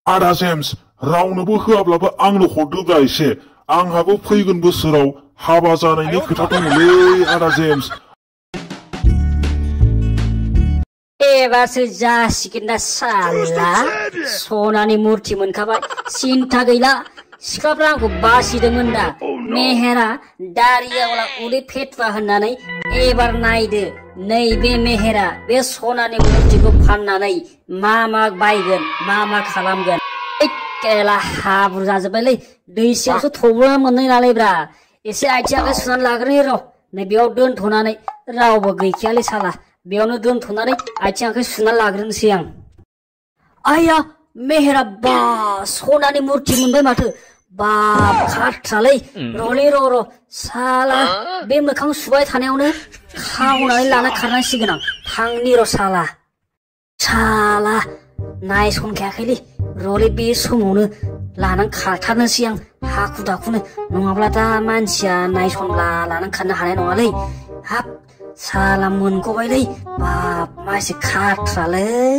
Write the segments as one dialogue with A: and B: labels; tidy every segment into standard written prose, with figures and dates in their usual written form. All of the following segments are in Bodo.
A: आदा जेम्स रावनोबो होआब्लाबो आंनो हरदोब्रा एसे आंहाबो फैगोन बोसोराव हाबा जानायनि खोथा दङलै आदा जेम्स
B: एबारसो जासिगोन ना साला सनानि मुर्ति मोनखाबाय सिन्था गैला सिख्लाफ्रा आंखौ बासिदोंमोन दा मेहेरा दारियावला उदै फेटुवा होननानै एबार नायदो नैबे मेहेरा बे सनानि मुर्तिखौ फाननानै मा बायगोन मा खालामगोन केला हाब्रु जाजोब्बायलै दैसेयावसो थब्ल'ना मोननाय नालायब्रा एसे आथिं आखाइ सुनानै लाग्रोनि र' नै बेयाव दोनथ'नानै रावबो गैखायालै साला बेयावनो दोनथ'नानै आथिं आखाइ सुनानै लाग्रोनोसै आं आया मेहेरा बा सनानि मुर्ति मोनबाय माथो बाब खाथ्रालै र'लै र' साला बे मोखां सुबाय थानायावनो खावनानै लाना खारनांसिगोन आं थांनि र' साला नायसनखायाखैलै र'लै बे समावनो लानानै खारथारनोसै आं हाखु दाखुनो नङाब्ला दा मानसिया नायसनब्ला लानानै खारनो हानाय नङालै हाब साला मोनगबायलै बाब मासे खाथ्रालै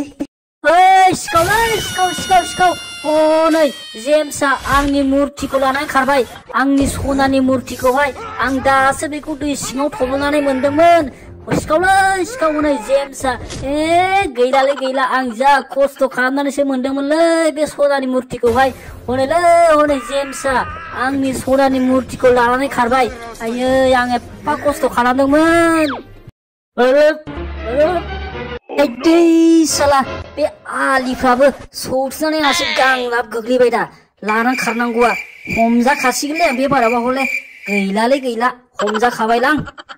B: सिखाव हनै जेम्सआ आंनि मुर्तिखौ लानानै खारबाय आंनि सनानि मुर्तिखौहाय आं दासो बेखौ दै सिङाव थब्ल'नानै मोनदोंमोन सिखाव हनै जेम्सआ गैला आं जा खस्थ' खालामनानैसो मोनदोंमोनलै बे सनानि मुर्तिखौहाय हनै जेम्सआ आंनि सनानि मुर्तिखौ लानानै खारबाय आयै आं एफा खस्थ' खालामदोंमोन साला बे आलिफ्राबो सौथुनानै आंहासो गांलाब गोग्लैबाय दा लानानै खारनांगौआ हमजाखासिगोनलै आं बे बाराबा हले गैला हमजाखाबायलां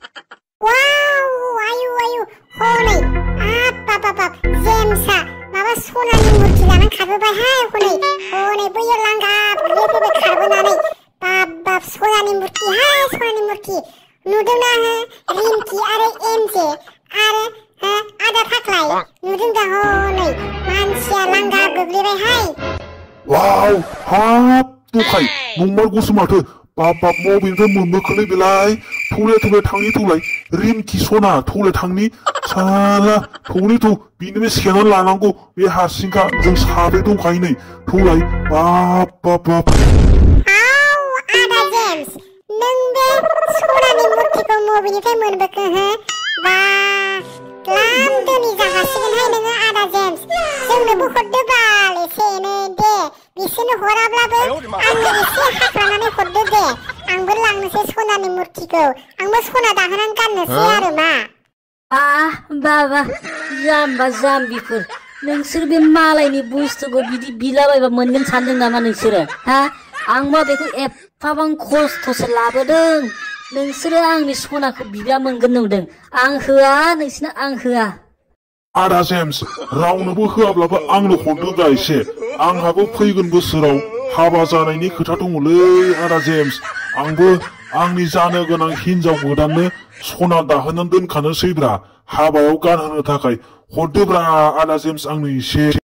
C: हनै जेम्सआ माबा सनानि मुर्ति लानानै खारबोबायहाय हनै बैयो लांगाब गोग्लैफैबाय खारबोनानै बाब सनानि मुर्ति नुदोंना रिंकि आरो एमजे आरो आदा फाख्लाय नुदों दा हनै मानसिया लांगाब गोग्लैबायहाय
A: वाव हाब दखाय नंमारगौसो माथो बाब मबेनिफ्राय मोनबोखोलै बेलाय थौलाय थांनि रिंकि सना थौलाय थांनि साला थौनि बिनो बे सेनानै लानांगौ बे हारसिंखा जों साब्रै दंखायो नै थौलाय बाब
C: आदा जेम्स नों बे सनानि मुर्तिखौ मबेनिफ्राय मोनबोखो बा ग्लाम दोनि जाहासिगोनहाय नोङो आदा जेम्स जोंनोबो हरदो बाल एसे एनै दे बिसोरनो हराब्लाबो आंनो एसे हाख्लानानै हरदो दे आंबो लांनोसै सनानि मुर्तिखौ आंबो सना दाहोनानै गाननोसै आरो मा
B: बाबा जाम्बा जाम्बिफोर नोंसोर बे मालायनि बुस्थुखौ बिदि बिलाबायबा मोनगोन सानदों नामा नोंसोरो आंबा बेखौ एफाबां खस्थ'सो लाबोदों नोंसोरो आंनि सनाखौ बिब्ला मोनगोन नंदों आं होआ नोंसिनो आं होआ
A: आदा जेम्स रावनोबो होआब्लाबो आंनो हरदोब्रा एसे आंहाबो फैगोन बोसोराव हाबा जानायनि खोथा दङलै आदा जेम्स आंबो आंनि जानो गोनां हिनजाव गोदाननो सना दाहोनानै दोनखानोसैब्रा हाबायाव गानहोनो थाखाय हरदोब्रा आदा जेम्स आंनो एसे